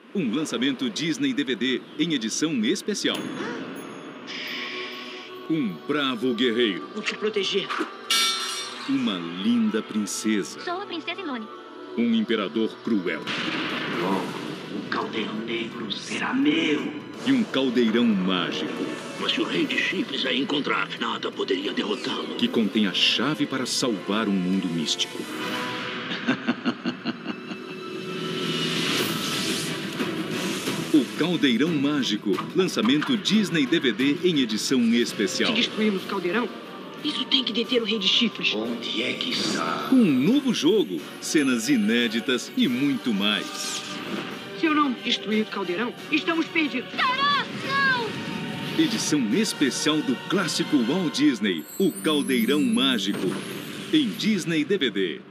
Um lançamento Disney DVD em edição especial. Um bravo guerreiro. Vou te proteger. Uma linda princesa. Sou a princesa Ilone. Um imperador cruel. Logo, o caldeirão negro será meu. E um caldeirão mágico. Mas se o rei de chifres a encontrar, nada poderia derrotá-lo. Que contém a chave para salvar um mundo místico. O Caldeirão Mágico. Lançamento Disney DVD em edição especial. Se destruirmos o caldeirão, isso tem que deter o rei de chifres. Onde é que está? Com um novo jogo, cenas inéditas e muito mais. Se eu não destruir o caldeirão, estamos perdidos. Tará, não! Edição especial do clássico Walt Disney, O Caldeirão Mágico. Em Disney DVD.